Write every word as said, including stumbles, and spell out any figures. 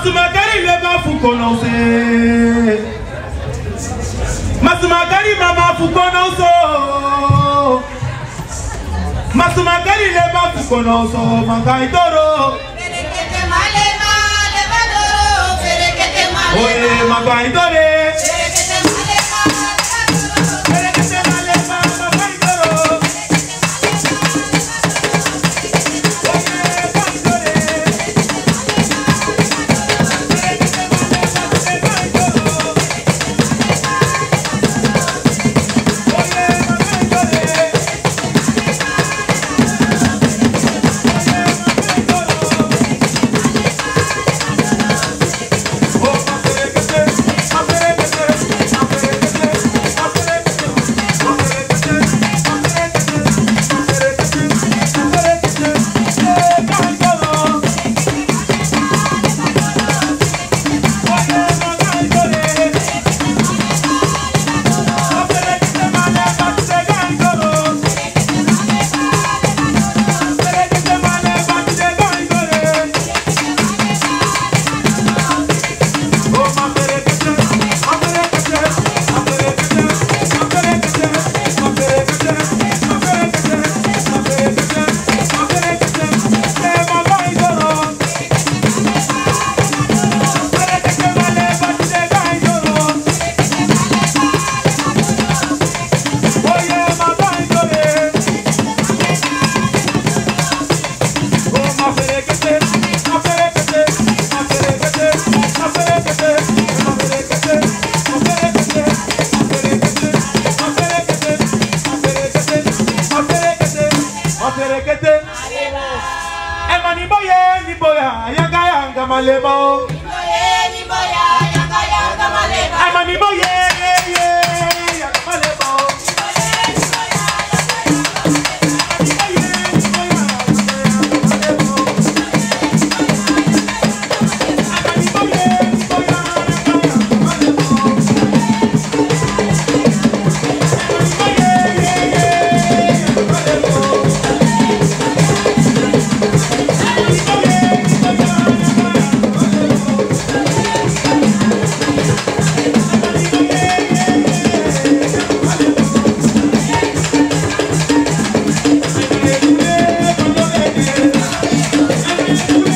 Masumakari leba fukonose. Masumakari mama fukonoso. Masumakari leba fukonoso mangaitoro. Perekete malema leba doro. Perekete malema. Oye mangaitore. Perekete malema Perekete malema mangaitoro. Emani boye ni boya yanga yanga malebo. boye ni boya yanga yanga malema. Emani boye ye ye yanga malebo. Thank you.